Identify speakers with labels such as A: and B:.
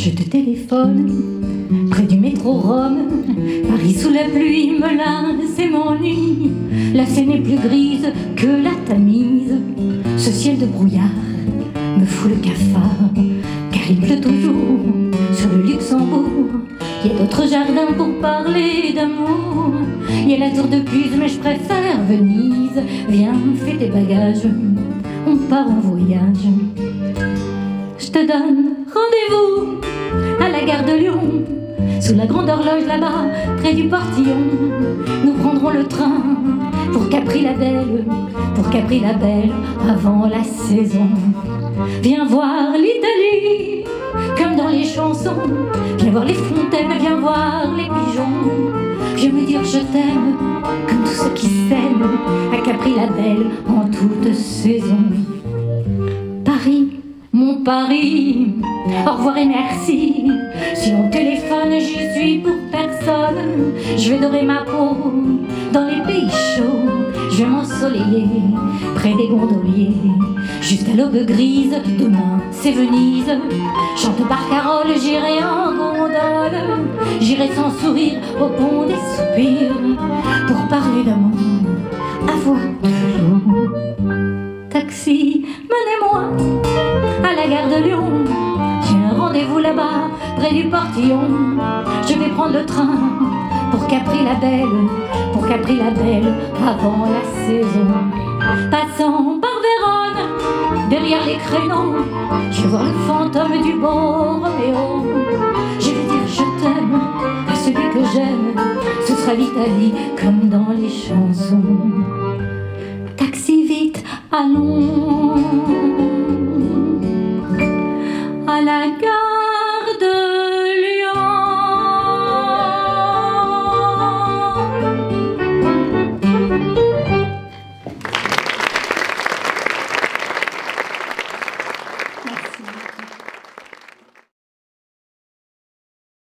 A: Je te téléphone près du métro Rome. Paris sous la pluie me lasse et m'ennuie. La Seine est plus grise que la Tamise. Ce ciel de brouillard me fout le cafard, car il pleut toujours sur le Luxembourg. Il y a d'autres jardins pour parler d'amour. Il y a la tour de Pise, mais je préfère Venise. Viens, fais tes bagages, on part en voyage. Je te donne rendez-vous à la gare de Lyon, sous la grande horloge là-bas, près du portillon. Nous prendrons le train pour Capri-la-Belle, avant la saison. Viens voir l'Italie, comme dans les chansons. Viens voir les fontaines, viens voir les pigeons. Viens me dire je t'aime, comme tous ceux qui s'aiment, à Capri-la-Belle en toute saison. Paris, mon Paris, au revoir et merci. Si on téléphone, j'y suis pour personne. Je vais dorer ma peau dans les pays chauds. Je vais m'ensoleiller près des gondoliers, juste à l'aube grise. Demain c'est Venise. Chante par Carole, j'irai en gondole. J'irai sans sourire au pont des soupirs, pour parler d'amour à voix toujours. Taxi, menez-moi à la gare de Lyon. J'ai un rendez-vous là-bas, près du portillon. Je vais prendre le train pour Capri-la-Belle, avant la saison. Passant par Vérone, derrière les créneaux, je vais voir le fantôme du beau Roméo. Je vais dire je t'aime à celui que j'aime. Ce sera l'Italie comme dans les chansons. Taxi vite, allons.